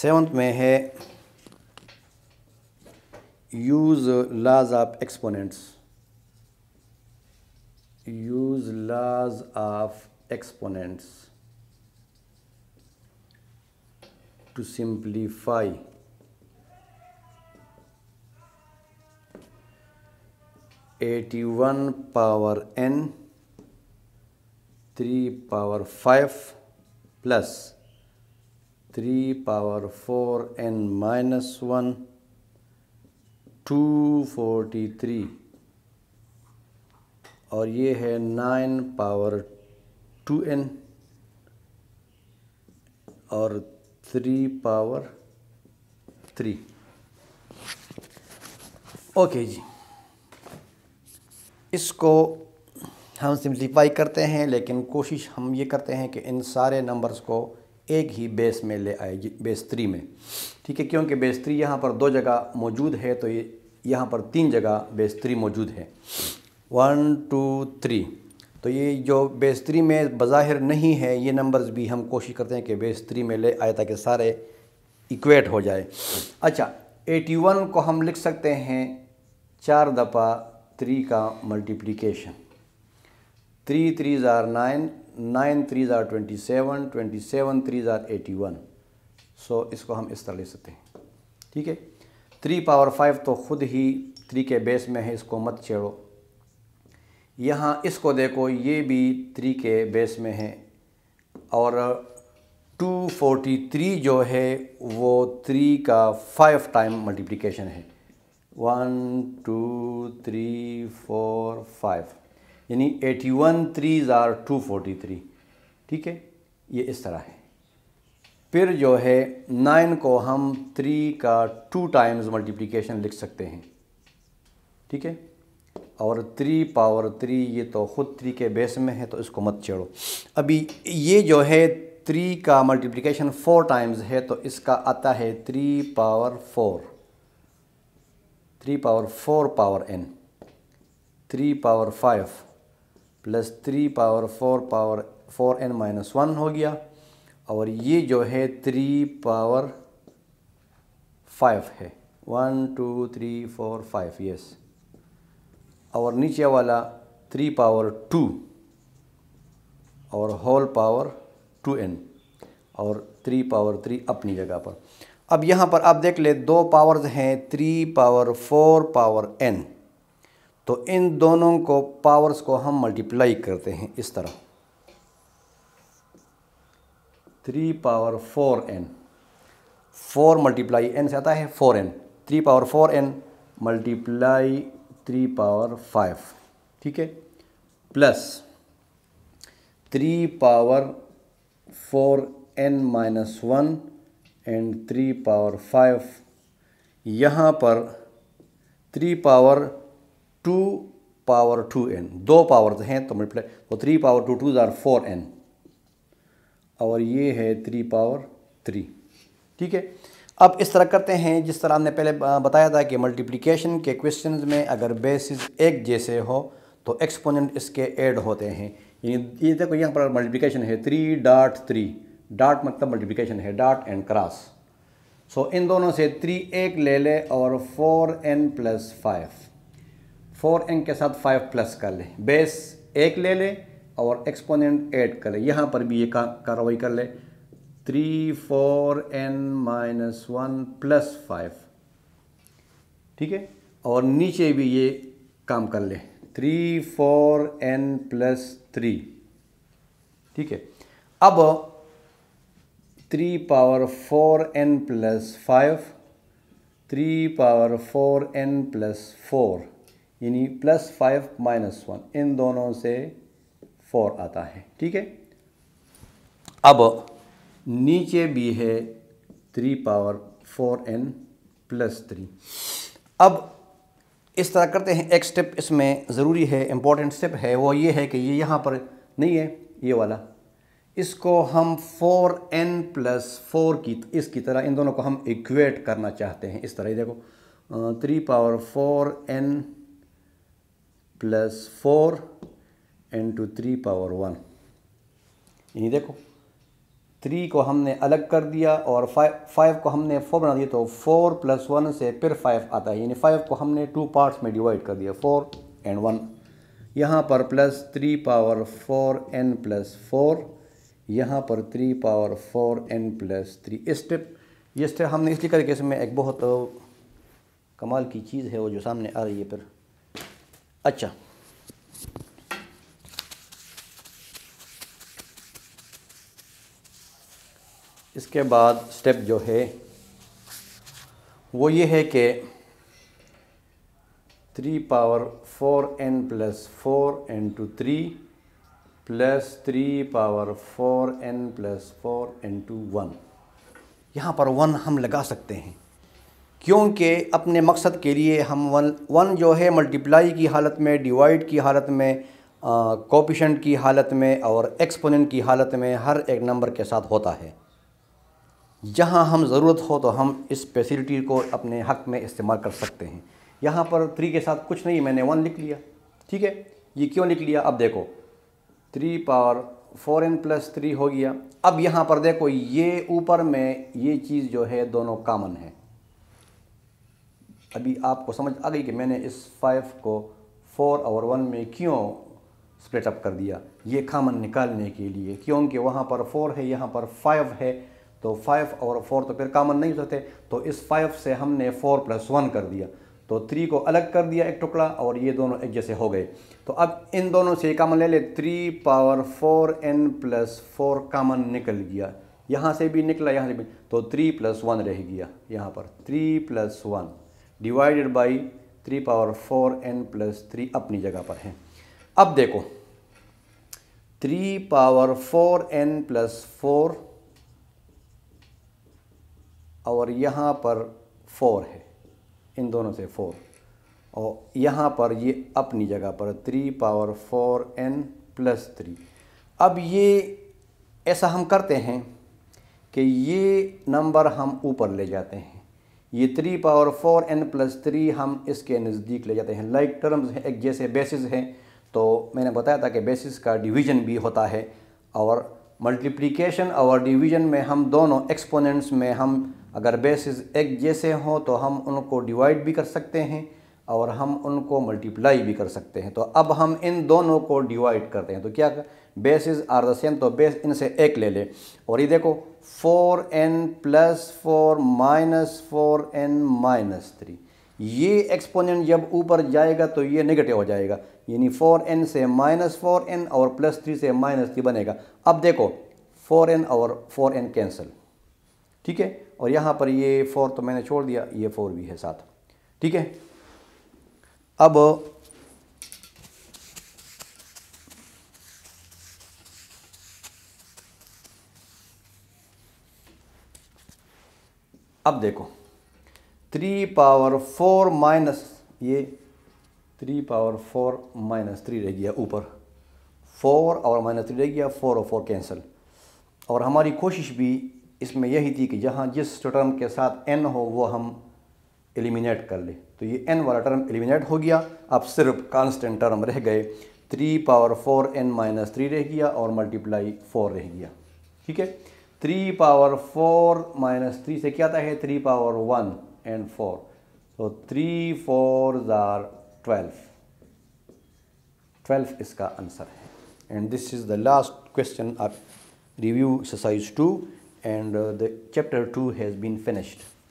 7th में है use laws of exponents. Use laws of exponents to simplify 81 power n 3 power 5 plus 3 power 4n minus 1 243 और ये है 9 power 2n और 3 power 3। Okay जी, इसको हम सिंप्लीफाई करते हैं, लेकिन कोशिश हम ये करते हैं कि इन सारे नंबर्स को एक ही बेस में ले आए, बेस 3 में। ठीक है, क्योंकि बेस 3 यहाँ पर 2 जगह मौजूद है, तो ये यहाँ पर 3 जगह बेस 3 मौजूद है, 1 2 3। तो ये जो बेस 3 में बज़ाहिर नहीं है ये नंबर्स भी हम कोशिश करते हैं कि बेस 3 में ले आए ताकि सारे इक्वेट हो जाए। अच्छा, 81 को हम लिख सकते हैं 4 दफ़ा 3 का multiplication. 3 3s are 9, 9 3s are 27, 27 3s are 81। So इसको हम इस तरह लिख सकते हैं। ठीक है, 3 पावर 5 तो ख़ुद ही 3 के बेस में है, इसको मत छेड़ो। यहाँ इसको देखो, ये भी 3 के बेस में है और 243 जो है वो 3 का 5 टाइम मल्टीप्लिकेशन है। 1 2 3 4 5 यानी 81 3s are 243। ठीक है, ये इस तरह है। फिर जो है 9 को हम 3 का 2 टाइम्स मल्टीप्लिकेशन लिख सकते हैं। ठीक है, और 3 पावर 3 ये तो ख़ुद 3 के बेस में है, तो इसको मत छेड़ो। अभी ये जो है 3 का मल्टीप्लिकेशन 4 टाइम्स है, तो इसका आता है 3 power 4, 3 power 4 power n, 3 power 5 plus 3 power 4 power 4n minus 1 हो गया। और ये जो है 3 पावर 5 है, 1 2 3 4 5 यस। और नीचे वाला 3 पावर 2 और होल पावर 2n और 3 पावर 3 अपनी जगह पर। अब यहाँ पर आप देख ले, 2 पावर्स हैं, 3 पावर 4 पावर n, तो इन दोनों को पावर्स को हम मल्टीप्लाई करते हैं इस तरह। 3 पावर 4n, 4 मल्टीप्लाई n से आता है 4n, 3 power 4n multiply 3 power 5। ठीक है, plus 3 power 4n minus 1 and 3 power 5। यहाँ पर 3 पावर 2 पावर 2n, 2 पावर्स हैं तो मल्टीप्लाई, तो 3 पावर 2 2s are 4n और ये है 3 पावर 3। ठीक है, अब इस तरह करते हैं जिस तरह हमने पहले बताया था कि मल्टीप्लिकेशन के क्वेश्चंस में अगर बेसिस एक जैसे हो तो एक्सपोनेंट इसके ऐड होते हैं। ये देखो, यहाँ पर मल्टीप्लिकेशन है 3 डॉट 3, डॉट मतलब मल्टीप्लिकेशन है, डॉट एंड क्रॉस। सो इन दोनों से 3 एक ले ले और 4n प्लस 5, 4n के साथ 5 प्लस कर ले, बेस एक ले ले और एक्सपोनेंट ऐड कर ले। यहाँ पर भी ये कार्रवाई कर ले, 3 4n माइनस 1 प्लस 5। ठीक है, और नीचे भी ये काम कर ले, 3 4n प्लस 3। ठीक है, अब 3 power 4n plus 5, 3 power 4n plus 4 यानी प्लस 5 माइनस 1, इन दोनों से 4 आता है। ठीक है, अब नीचे भी है 3 पावर 4n प्लस 3। अब इस तरह करते हैं, एक स्टेप इसमें ज़रूरी है, इम्पोर्टेंट स्टेप है, वो ये है कि ये यहाँ पर नहीं है, ये वाला, इसको हम 4n प्लस 4 की इसकी तरह इन दोनों को हम इक्वेट करना चाहते हैं। इस तरह ही देखो, 3 power 4n plus 4 into 3 power 1, यही देखो 3 को हमने अलग कर दिया और 5 को हमने 4 बना दिया, तो 4 + 1 से फिर 5 आता है, यानी 5 को हमने 2 पार्ट्स में डिवाइड कर दिया, 4 और 1। यहाँ पर +3⁴n + 4, यहाँ पर 3⁴n + 3। ये स्टेप हमने इसलिए करके इसमें एक बहुत कमाल की चीज़ है वो जो सामने आ रही है फिर। अच्छा, इसके बाद स्टेप जो है वो ये है कि 3⁴n + 4 × 3 + 3⁴n + 4 × 1। यहाँ पर 1 हम लगा सकते हैं क्योंकि अपने मकसद के लिए हम 1 जो है मल्टीप्लाई की हालत में, डिवाइड की हालत में, कोएफिशिएंट की हालत में और एक्सपोनेंट की हालत में हर एक नंबर के साथ होता है। जहाँ हम ज़रूरत हो तो हम इस फैसिलिटी को अपने हक़ में इस्तेमाल कर सकते हैं। यहाँ पर 3 के साथ कुछ नहीं, मैंने 1 लिख लिया, ठीक है। ये क्यों लिख लिया, अब देखो 3⁴n + 3 हो गया। अब यहाँ पर देखो ये ऊपर में ये चीज़ जो है दोनों कॉमन है। अभी आपको समझ आ गई कि मैंने इस 5 को 4 और 1 में क्यों स्प्लिट अप कर दिया, ये कॉमन निकालने के लिए, क्योंकि वहाँ पर 4 है, यहाँ पर 5 है, तो 5 और 4 तो फिर कॉमन नहीं हो सकते, तो इस 5 से हमने 4 + 1 कर दिया, तो 3 को अलग कर दिया एक टुकड़ा और ये दोनों एक जैसे हो गए। तो अब इन दोनों से कॉमन ले ले, 3⁴n + 4 कॉमन निकल गया, यहाँ से भी निकला, यहाँ से भी, तो 3 + 1 रह गया। यहाँ पर 3 + 1 डिवाइडेड बाई 3⁴n + 3 अपनी जगह पर है। अब देखो 3⁴n + 4 और यहाँ पर 4 है, इन दोनों से 4, और यहाँ पर ये अपनी जगह पर 3⁴n + 3। अब ये ऐसा हम करते हैं कि ये नंबर हम ऊपर ले जाते हैं, ये 3⁴n + 3 हम इसके नज़दीक ले जाते हैं। लाइक टर्म्स है, एक जैसे बेसिस हैं, तो मैंने बताया था कि बेसिस का डिवीज़न भी होता है, और मल्टीप्लिकेशन और डिवीज़न में हम दोनों एक्सपोनेंट्स में हम अगर बेसिस एक जैसे हों तो हम उनको डिवाइड भी कर सकते हैं और हम उनको मल्टीप्लाई भी कर सकते हैं। तो अब हम इन दोनों को डिवाइड करते हैं, तो क्या बेसिस आर द सेम, तो बेस इनसे एक ले ले, और ये देखो 4n + 4 - 4n - 3, ये एक्सपोनेंट जब ऊपर जाएगा तो ये नेगेटिव हो जाएगा, यानी 4n से -4n और +3 से -3 बनेगा। अब देखो 4n और 4n कैंसिल, ठीक है, और यहाँ पर ये 4 तो मैंने छोड़ दिया, ये 4 भी है साथ, ठीक है। अब देखो 3⁴ माइनस ये 3⁴ - 3 रह गया ऊपर, 4 और -3 रह गया, 4 और 4 कैंसिल। और हमारी कोशिश भी इसमें यही थी कि जहाँ जिस टर्म के साथ n हो वो हम एलिमिनेट कर ले, तो ये n वाला टर्म एलिमिनेट हो गया, अब सिर्फ कांस्टेंट टर्म रह गए, 3⁴n - 3 रह गया और मल्टीप्लाई 4 रह गया, ठीक है। 3⁴ - 3 से क्या आता है, 3⁴1 and 4, तो 3 4s are 12 इसका आंसर है। And this is the last question of review exercise 2, and the chapter 2 has been finished.